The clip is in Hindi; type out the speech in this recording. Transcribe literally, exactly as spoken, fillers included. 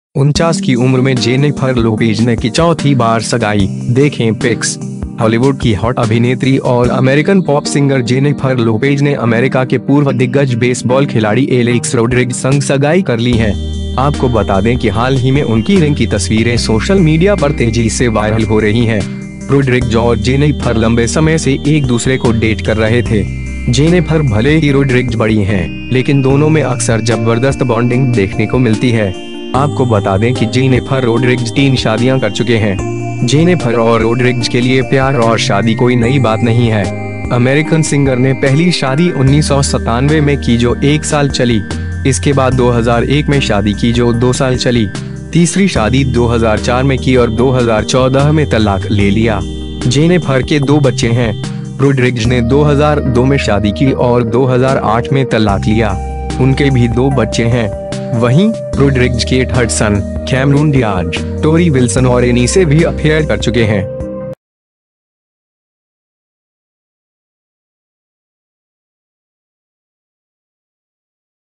उनचास की उम्र में जेनिफर लोपेज ने की चौथी बार सगाई, देखें पिक्स। हॉलीवुड की हॉट अभिनेत्री और American pop singer Jennifer Lopez ने अमेरिका के पूर्व दिग्गज बेसबॉल खिलाड़ी एलेक्स रोड्रिग्ज संग सगाई कर ली है। आपको बता दें कि हाल ही में उनकी रिंग की तस्वीरें सोशल मीडिया पर तेजी से वायरल हो रही हैं। रोड्रिग्ज और जेनिफर लंबे समय से एक दूसरे को डेट कर रहे थे। जेनिफर भले ही रोड्रिग्ज बड़ी हैं, लेकिन दोनों में अक्सर जबरदस्त बॉन्डिंग देखने को मिलती है। आपको बता दें कि जेनिफर रोड्रिग्ज तीन शादियां कर चुके हैं। जेनिफर और रोड्रिग्ज के लिए प्यार और शादी कोई नई बात नहीं है। अमेरिकन सिंगर ने पहली शादी उन्नीस सौ सत्तानवे में की जो एक साल चली। इसके बाद दो हज़ार एक में शादी की जो दो साल चली। तीसरी शादी दो हज़ार चार में की और दो हज़ार चौदह में तलाक ले लिया। जेनिफर के दो बच्चे हैं। रोड्रिग्ज ने दो हज़ार दो में शादी की और दो हज़ार आठ में तलाक लिया। उनके भी दो बच्चे हैं। वहीं Rodriguez Kate Hudson, Cameron Diaz, Tori Wilson और एनी से भी अफेयर कर चुके हैं।